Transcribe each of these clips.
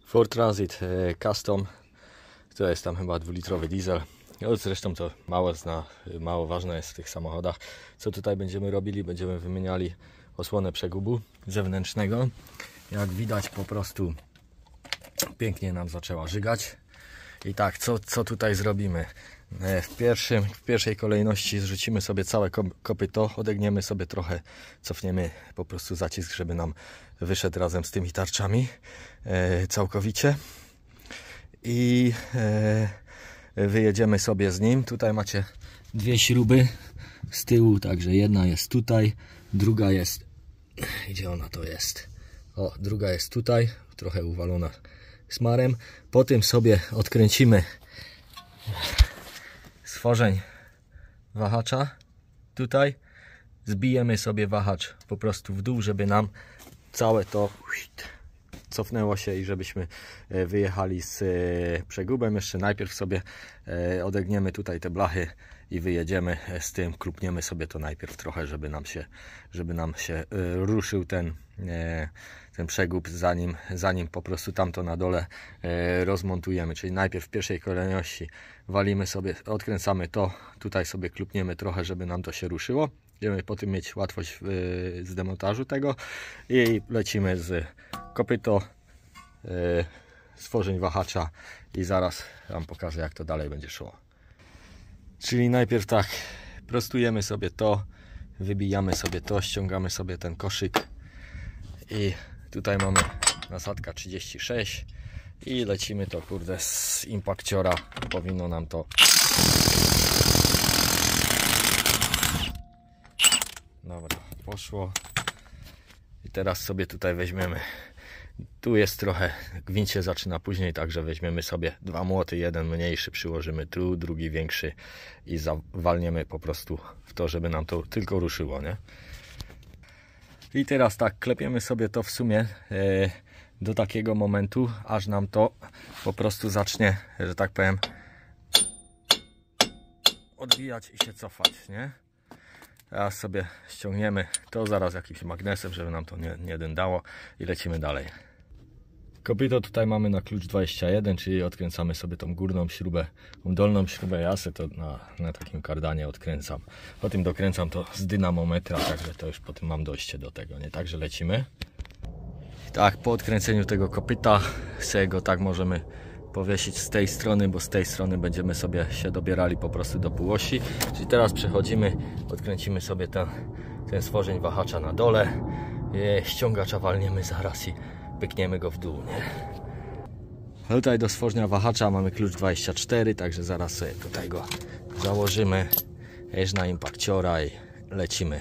Ford Transit Custom, to jest tam chyba 2-litrowy diesel. Zresztą to mało ważne jest w tych samochodach. Co tutaj będziemy robili? Będziemy wymieniali osłonę przegubu zewnętrznego. Jak widać, po prostu pięknie nam zaczęła żygać. I tak, co tutaj zrobimy? W pierwszej kolejności zrzucimy sobie całe kopyto, odegniemy sobie trochę, cofniemy po prostu zacisk, żeby nam wyszedł razem z tymi tarczami całkowicie. I wyjedziemy sobie z nim. Tutaj macie dwie śruby z tyłu, także jedna jest tutaj, druga jest... Gdzie ona to jest? O, druga jest tutaj, trochę uwalona smarem. Po tym sobie odkręcimy stworzeń wahacza. Tutaj zbijemy sobie wahacz po prostu w dół, żeby nam całe to cofnęło się i żebyśmy wyjechali z przegubem. Jeszcze najpierw sobie odegniemy tutaj te blachy i wyjedziemy z tym, klupniemy sobie to najpierw trochę, żeby nam się ruszył ten przegub, zanim po prostu tamto na dole rozmontujemy. Czyli najpierw w pierwszej kolejności walimy sobie, odkręcamy to, tutaj sobie klupniemy trochę, żeby nam to się ruszyło. Będziemy po tym mieć łatwość z demontażu tego i lecimy z kopyto, stworzeń wahacza i zaraz wam pokażę, jak to dalej będzie szło. Czyli najpierw tak, prostujemy sobie to, wybijamy sobie to, ściągamy sobie ten koszyk i tutaj mamy nasadka 36 i lecimy to, kurde, z impakciora powinno nam to... Dobra, poszło. I teraz sobie tutaj weźmiemy, tu jest trochę, gwint się zaczyna później, także weźmiemy sobie dwa młoty, jeden mniejszy przyłożymy tu, drugi większy i zawalniemy po prostu w to, żeby nam to tylko ruszyło, nie? I teraz tak, klepiemy sobie to w sumie do takiego momentu, aż nam to po prostu zacznie, że tak powiem, odbijać i się cofać, nie? Teraz sobie ściągniemy to zaraz jakimś magnesem, żeby nam to nie dędało i lecimy dalej. Kopyto tutaj mamy na klucz 21, czyli odkręcamy sobie tą górną śrubę, tą dolną śrubę. Ja sobie to na takim kardanie odkręcam. Potem dokręcam to z dynamometra, także to już potem mam dojście do tego, nie? Także lecimy. Tak, po odkręceniu tego kopyta sobie go tak możemy powiesić z tej strony, bo z tej strony będziemy sobie się dobierali po prostu do półosi. Czyli teraz przechodzimy, odkręcimy sobie ten stworzeń wahacza na dole, ściągacza walniemy zaraz i pykniemy go w dół, nie? Tutaj do stworzenia wahacza mamy klucz 24, także zaraz sobie tutaj go założymy, jeż na impakciora i lecimy.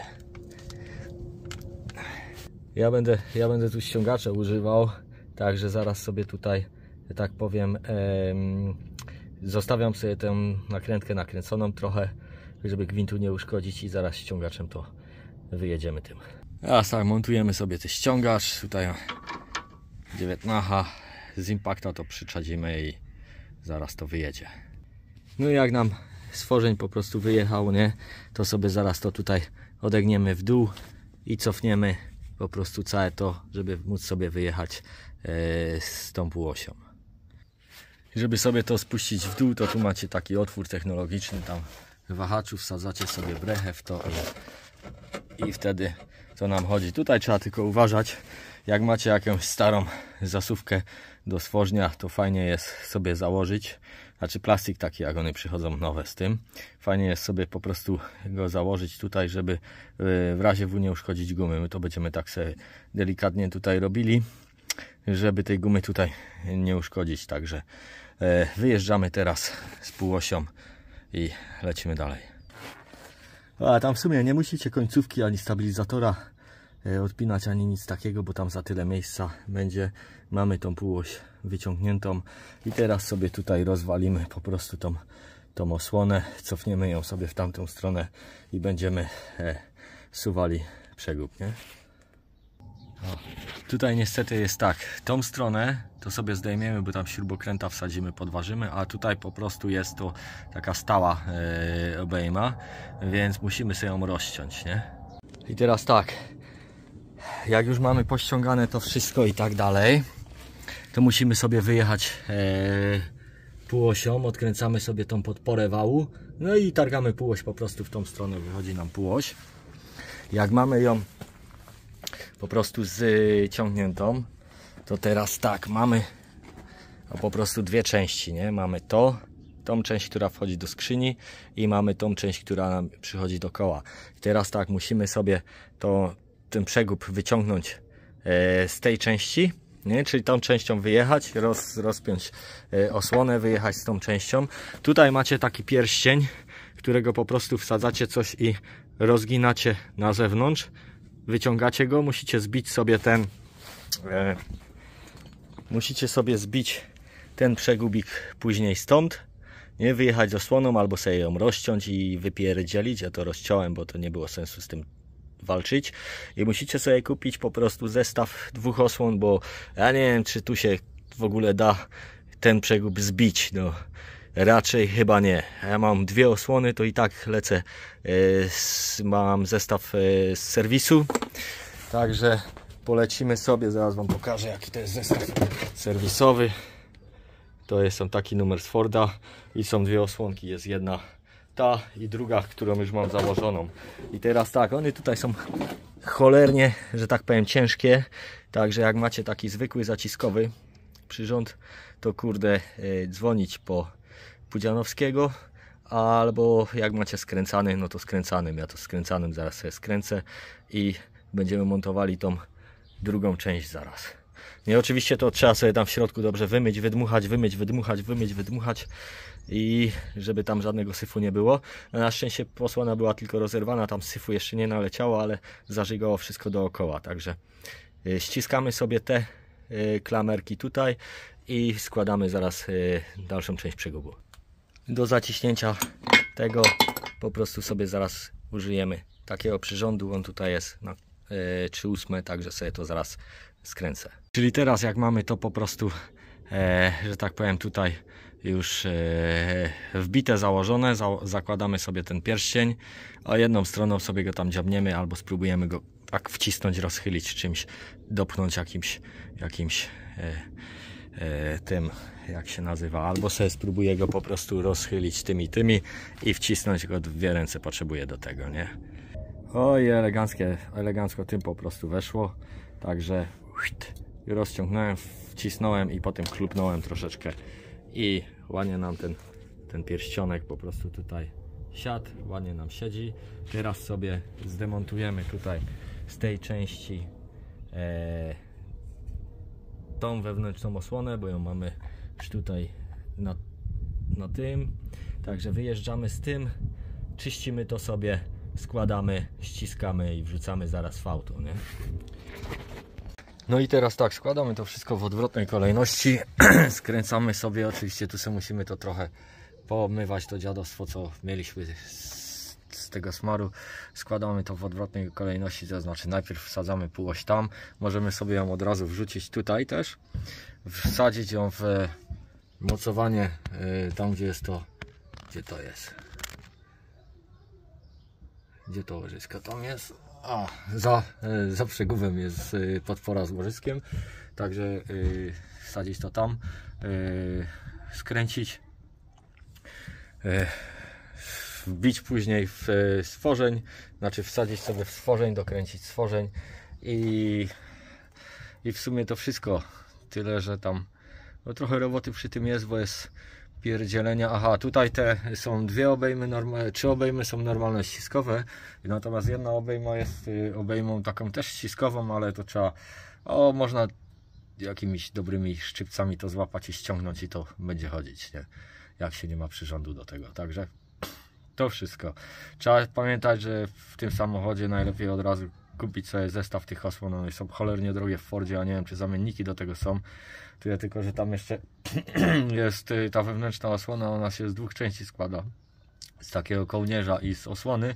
Ja będę tu ściągacza używał, także zaraz sobie tutaj, tak powiem, zostawiam sobie tę nakrętkę nakręconą trochę, żeby gwintu nie uszkodzić i zaraz ściągaczem to wyjedziemy tym. Teraz tak, montujemy sobie ten ściągacz, tutaj 19, z impakta to przyczadzimy i zaraz to wyjedzie. No i jak nam stworzeń po prostu wyjechał, nie, to sobie zaraz to tutaj odegniemy w dół i cofniemy po prostu całe to, żeby móc sobie wyjechać z tą półosią. Żeby sobie to spuścić w dół, to tu macie taki otwór technologiczny, tam w wahaczu wsadzacie sobie brechę w to i wtedy to nam chodzi. Tutaj trzeba tylko uważać, jak macie jakąś starą zasuwkę do stworznia, to fajnie jest sobie założyć, znaczy plastik taki, jak one przychodzą nowe z tym, fajnie jest sobie po prostu go założyć tutaj, żeby w razie W nie uszkodzić gumy. My to będziemy tak sobie delikatnie tutaj robili, żeby tej gumy tutaj nie uszkodzić, także wyjeżdżamy teraz z półosią i lecimy dalej. A tam w sumie nie musicie końcówki ani stabilizatora odpinać, ani nic takiego, bo tam za tyle miejsca będzie. Mamy tą półoś wyciągniętą i teraz sobie tutaj rozwalimy po prostu tą osłonę, cofniemy ją sobie w tamtą stronę i będziemy suwali przegub, nie? O, tutaj niestety jest tak, tą stronę to sobie zdejmiemy, bo tam śrubokręta wsadzimy, podważymy, a tutaj po prostu jest to taka stała obejma, więc musimy sobie ją rozciąć, nie? I teraz tak, jak już mamy pościągane to wszystko i tak dalej, to musimy sobie wyjechać półosią, odkręcamy sobie tą podporę wału, no i targamy półoś po prostu w tą stronę, wychodzi nam półoś. Jak mamy ją po prostu zciągniętą, to teraz tak, mamy po prostu dwie części, nie? Mamy tą część, która wchodzi do skrzyni i mamy tą część, która nam przychodzi do koła. I teraz tak, musimy sobie ten przegub wyciągnąć z tej części, nie? Czyli tą częścią wyjechać, rozpiąć osłonę, wyjechać z tą częścią. Tutaj macie taki pierścień, którego po prostu wsadzacie coś i rozginacie na zewnątrz. Wyciągacie go, musicie zbić sobie ten przegubik później stąd, nie, wyjechać z osłoną albo sobie ją rozciąć i wypierdzielić. Ja to rozciąłem, bo to nie było sensu z tym walczyć. I musicie sobie kupić po prostu zestaw dwóch osłon, bo ja nie wiem, czy tu się w ogóle da ten przegub zbić. No raczej chyba nie. Ja mam dwie osłony, to i tak lecę. Mam zestaw z serwisu, także polecimy sobie. Zaraz wam pokażę, jaki to jest zestaw serwisowy. To jest taki numer z Forda i są dwie osłonki, jest jedna ta i druga, którą już mam założoną. I teraz tak, one tutaj są cholernie, że tak powiem, ciężkie, także jak macie taki zwykły zaciskowy przyrząd, to kurde, dzwonić po Pudzianowskiego, albo jak macie skręcany, no to skręcanym. Ja to skręcanym zaraz sobie skręcę i będziemy montowali tą drugą część zaraz. Nie, oczywiście to trzeba sobie tam w środku dobrze wymyć, wydmuchać, wydmuchać i żeby tam żadnego syfu nie było. Na szczęście osłona była tylko rozerwana, tam syfu jeszcze nie naleciało, ale zażygało wszystko dookoła. Także ściskamy sobie te klamerki tutaj i składamy zaraz dalszą część przegubu. Do zaciśnięcia tego po prostu sobie zaraz użyjemy takiego przyrządu. On tutaj jest na 3/8, także sobie to zaraz skręcę. Czyli teraz jak mamy to po prostu, że tak powiem, tutaj już wbite, założone, zakładamy sobie ten pierścień, a jedną stroną sobie go tam dziabniemy albo spróbujemy go tak wcisnąć, rozchylić czymś, dopchnąć jakimś tym, jak się nazywa, albo sobie spróbuję go po prostu rozchylić tymi i wcisnąć go, dwie ręce potrzebuję do tego, nie? Oj, elegancko tym po prostu weszło, także rozciągnąłem, wcisnąłem i potem klupnąłem troszeczkę i ładnie nam ten pierścionek po prostu tutaj siadł, ładnie nam siedzi. Teraz sobie zdemontujemy tutaj z tej części tą wewnętrzną osłonę, bo ją mamy już tutaj na tym, także wyjeżdżamy z tym, czyścimy to sobie, składamy, ściskamy i wrzucamy zaraz w auto, nie? No i teraz tak, składamy to wszystko w odwrotnej kolejności, skręcamy sobie, oczywiście tu sobie musimy to trochę pomywać, to dziadostwo, co mieliśmy z tego smaru. Składamy to w odwrotnej kolejności, to znaczy najpierw wsadzamy półoś tam, możemy sobie ją od razu wrzucić tutaj też, wsadzić ją w mocowanie tam, gdzie jest to, gdzie to jest, gdzie to łożysko tam jest. A, za przegubem jest podpora z łożyskiem, także wsadzić to tam, skręcić, wbić później w stworzeń, znaczy wsadzić sobie w stworzeń, dokręcić stworzeń i w sumie to wszystko. Tyle, że tam no, trochę roboty przy tym jest, bo jest pierdzielenia. Aha, tutaj te są dwie obejmy, trzy obejmy są normalne ściskowe, natomiast jedna obejma jest obejmą taką też ściskową, ale to trzeba, można jakimiś dobrymi szczypcami to złapać i ściągnąć i to będzie chodzić, nie? Jak się nie ma przyrządu do tego. Także to wszystko. Trzeba pamiętać, że w tym samochodzie najlepiej od razu kupić sobie zestaw tych osłon. One są cholernie drogie w Fordzie, a nie wiem, czy zamienniki do tego są. Tyle tylko, że tam jeszcze jest ta wewnętrzna osłona, ona się z dwóch części składa. Z takiego kołnierza i z osłony.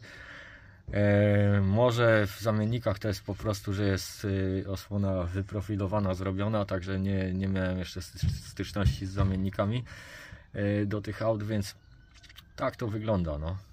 Może w zamiennikach to jest po prostu, że jest osłona wyprofilowana, zrobiona, także nie miałem jeszcze styczności z zamiennikami do tych aut, więc tak to wygląda, no.